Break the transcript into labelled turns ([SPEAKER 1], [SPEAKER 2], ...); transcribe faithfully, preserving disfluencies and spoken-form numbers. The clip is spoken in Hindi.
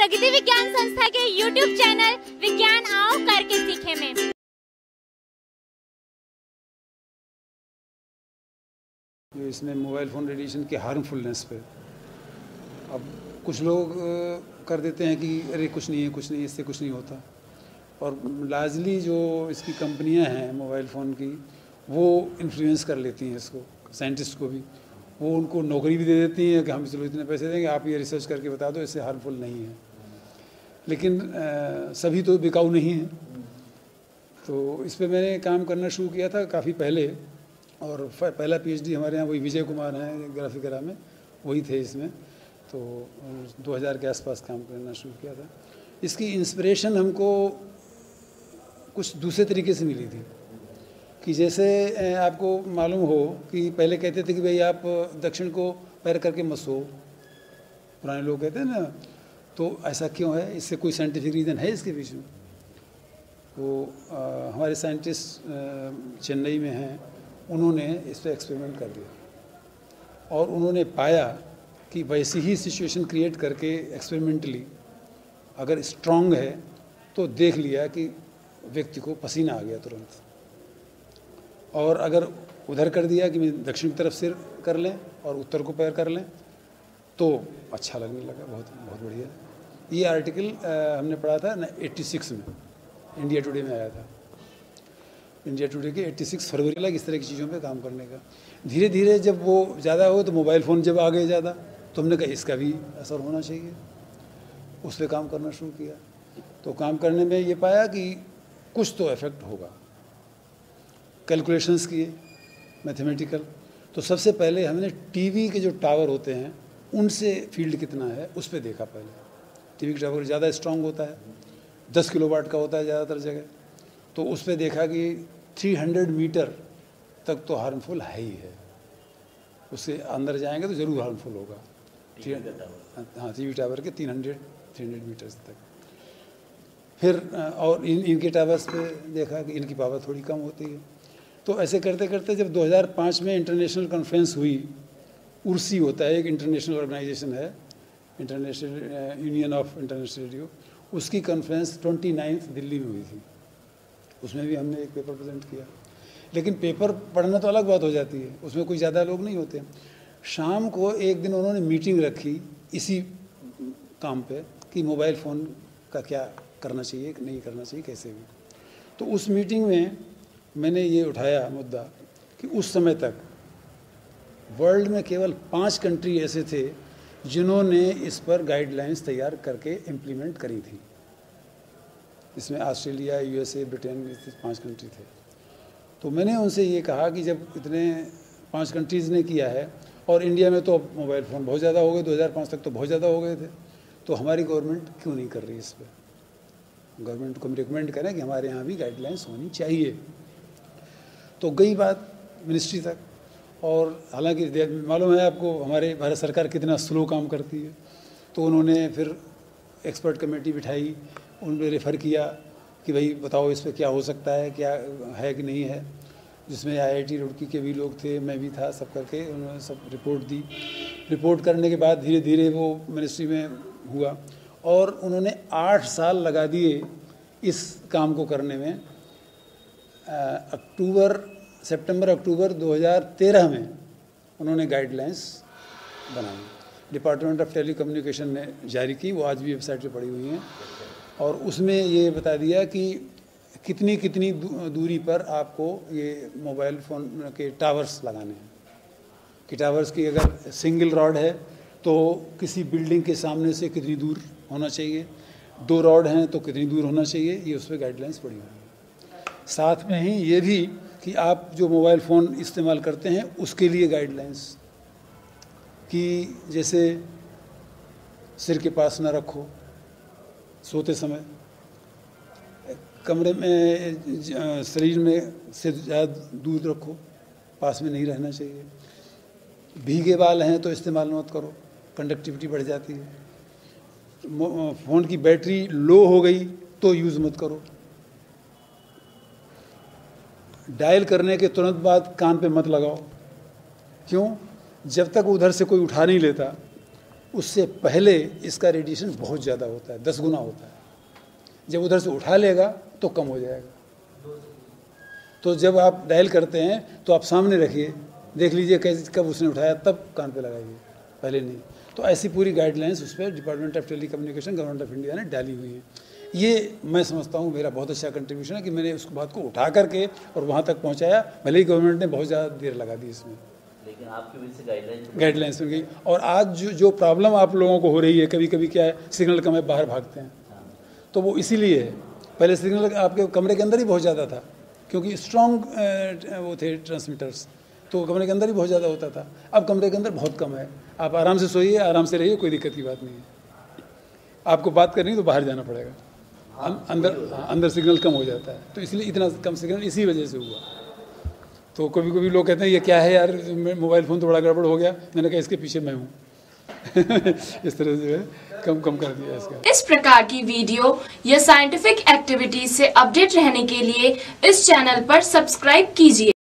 [SPEAKER 1] प्रगति विज्ञान संस्था के यूट्यूब चैनल विज्ञान आओ करके सीखे में।
[SPEAKER 2] इसमें मोबाइल फ़ोन रेडिएशन की हार्मफुलनेस पे अब कुछ लोग कर देते हैं कि अरे कुछ नहीं है कुछ नहीं इससे कुछ नहीं होता, और लार्जली जो इसकी कंपनियां हैं मोबाइल फ़ोन की वो इन्फ्लुएंस कर लेती हैं इसको, साइंटिस्ट को भी। वो उनको नौकरी भी दे देती हैं कि हम चलो इतने पैसे देंगे, आप ये रिसर्च करके बता दो इससे हार्मफुल नहीं है। लेकिन आ, सभी तो बिकाऊ नहीं हैं। तो इस पर मैंने काम करना शुरू किया था काफ़ी पहले, और पहला पीएचडी हमारे यहाँ वही विजय कुमार हैं ग्राफिकरा में, वही थे इसमें। तो दो हज़ार के आसपास काम करना शुरू किया था। इसकी इंस्पिरेशन हमको कुछ दूसरे तरीके से मिली थी कि जैसे आपको मालूम हो कि पहले कहते थे कि भाई आप दक्षिण को पैर करके मत सो, पुराने लोग कहते हैं ना। तो ऐसा क्यों है, इससे कोई साइंटिफिक रीज़न है इसके पीछे? वो आ, हमारे साइंटिस्ट चेन्नई में हैं, उन्होंने इस पर एक्सपेरिमेंट कर दिया और उन्होंने पाया कि वैसी ही सिचुएशन क्रिएट करके एक्सपेरिमेंटली अगर स्ट्रॉन्ग है तो देख लिया कि व्यक्ति को पसीना आ गया तुरंत, और अगर उधर कर दिया कि मैं दक्षिण की तरफ सिर कर लें और उत्तर को पैर कर लें तो अच्छा लगने लगा। बहुत बहुत बढ़िया। ये आर्टिकल हमने पढ़ा था ना छियासी में, इंडिया टुडे में आया था। इंडिया टुडे के छियासी फरवरी लग इस तरह की चीज़ों पे काम करने का। धीरे धीरे जब वो ज़्यादा हो तो मोबाइल फ़ोन जब आ गए ज़्यादा, तो हमने कहा इसका भी असर होना चाहिए, उस पर काम करना शुरू किया। तो काम करने में ये पाया कि कुछ तो इफेक्ट होगा। कैलकुलेशंस किए मैथमेटिकल। तो सबसे पहले हमने टीवी के जो टावर होते हैं उनसे फील्ड कितना है उस पर देखा। पहले टीवी का टावर ज़्यादा स्ट्रांग होता है, दस किलो वाट का होता है ज़्यादातर जगह। तो उस पर देखा कि तीन सौ मीटर तक तो हार्मफुल है ही है, उससे अंदर जाएंगे तो ज़रूर हार्मफुल होगा। हाँ, टीवी टावर के तीन सौ तीन सौ मीटर्स तक। फिर और इन इनके टावर्स पे देखा कि इनकी पावर थोड़ी कम होती है। तो ऐसे करते करते जब दो हज़ार पाँच में इंटरनेशनल कॉन्फ्रेंस हुई, उर्सी होता है एक इंटरनेशनल ऑर्गेनाइजेशन है, international union of international radio, उसकी कॉन्फ्रेंस ट्वेंटी नाइन्थ दिल्ली में हुई थी। उसमें भी हमने एक पेपर प्रेजेंट किया। लेकिन पेपर पढ़ना तो अलग बात हो जाती है, उसमें कोई ज़्यादा लोग नहीं होते। शाम को एक दिन उन्होंने मीटिंग रखी इसी काम पे कि मोबाइल फ़ोन का क्या करना चाहिए नहीं करना चाहिए कैसे भी। तो उस मीटिंग में मैंने ये उठाया मुद्दा कि उस समय तक वर्ल्ड में केवल पांच कंट्री ऐसे थे जिन्होंने इस पर गाइडलाइंस तैयार करके इम्प्लीमेंट करी थी। इसमें ऑस्ट्रेलिया, यूएसए, ब्रिटेन, पांच कंट्री थे। तो मैंने उनसे ये कहा कि जब इतने पांच कंट्रीज़ ने किया है और इंडिया में तो मोबाइल फ़ोन बहुत ज़्यादा हो गए, दो हज़ार पाँच तक तो बहुत ज़्यादा हो गए थे, तो हमारी गवर्नमेंट क्यों नहीं कर रही इस पर? गवर्नमेंट को हम रिकमेंड करें कि हमारे यहाँ भी गाइडलाइंस होनी चाहिए। तो गई बात मिनिस्ट्री तक, और हालांकि मालूम है आपको हमारे भारत सरकार कितना स्लो काम करती है। तो उन्होंने फिर एक्सपर्ट कमेटी बिठाई, उन्होंने रेफ़र किया कि भाई बताओ इस पर क्या हो सकता है, क्या है कि नहीं है, जिसमें आईआईटी रुड़की के भी लोग थे, मैं भी था, सब करके उन्होंने सब रिपोर्ट दी। रिपोर्ट करने के बाद धीरे धीरे वो मिनिस्ट्री में हुआ और उन्होंने आठ साल लगा दिए इस काम को करने में। अक्टूबर सितंबर अक्टूबर दो हज़ार तेरह में उन्होंने गाइडलाइंस बनाई, डिपार्टमेंट ऑफ टेलीकम्युनिकेशन ने जारी की, वो आज भी वेबसाइट पे पड़ी हुई हैं। और उसमें ये बता दिया कि कितनी कितनी दूरी पर आपको ये मोबाइल फ़ोन के टावर्स लगाने हैं, कि टावर्स की अगर सिंगल रॉड है तो किसी बिल्डिंग के सामने से कितनी दूर होना चाहिए, दो रॉड हैं तो कितनी दूर होना चाहिए, ये उस पर गाइडलाइंस पड़ी हुई है। साथ में ही ये भी कि आप जो मोबाइल फ़ोन इस्तेमाल करते हैं उसके लिए गाइडलाइंस, कि जैसे सिर के पास ना रखो सोते समय, कमरे में शरीर में से ज़्यादा दूर रखो, पास में नहीं रहना चाहिए। भीगे बाल हैं तो इस्तेमाल मत करो, कंडक्टिविटी बढ़ जाती है। फ़ोन की बैटरी लो हो गई तो यूज़ मत करो। डायल करने के तुरंत बाद कान पे मत लगाओ। क्यों? जब तक उधर से कोई उठा नहीं लेता उससे पहले इसका रेडिएशन बहुत ज़्यादा होता है, दस गुना होता है। जब उधर से उठा लेगा तो कम हो जाएगा। तो जब आप डायल करते हैं तो आप सामने रखिए, देख लीजिए कैसे कब उसने उठाया, तब कान पे लगाइए, पहले नहीं। तो ऐसी पूरी गाइडलाइंस उस पर department of telecommunication government of India ने डाली हुई है। ये मैं समझता हूँ मेरा बहुत अच्छा कंट्रीब्यूशन है कि मैंने उस बात को उठा करके और वहाँ तक पहुँचाया। भले ही गवर्नमेंट ने बहुत ज़्यादा देर लगा दी इसमें,
[SPEAKER 3] लेकिन आपकी वजह से गाइडलाइंस
[SPEAKER 2] गाइडलाइंस बन गई। और आज जो जो प्रॉब्लम आप लोगों को हो रही है, कभी कभी क्या है, सिग्नल कम है, बाहर भागते हैं, तो वो इसीलिए है। पहले सिग्नल आपके कमरे के अंदर ही बहुत ज़्यादा था, क्योंकि स्ट्रॉन्ग वो थे ट्रांसमीटर्स, तो कमरे के अंदर ही बहुत ज़्यादा होता था। अब कमरे के अंदर बहुत कम है, आप आराम से सोइए, आराम से रहिए, कोई दिक्कत की बात नहीं है। आपको बात करनी है तो बाहर जाना पड़ेगा, हाँ, अंदर हाँ, अंदर सिग्नल कम हो जाता है, तो इसलिए इतना कम सिग्नल इसी वजह से हुआ। तो कभी कभी लोग कहते हैं ये क्या है यार, मोबाइल फ़ोन तो बड़ा गड़बड़ हो गया। मैंने कहा इसके पीछे मैं हूँ। इस तरह से कम कम कर दिया इसका।
[SPEAKER 4] इस प्रकार की वीडियो या साइंटिफिक एक्टिविटीज से अपडेट रहने के लिए इस चैनल पर सब्सक्राइब कीजिए।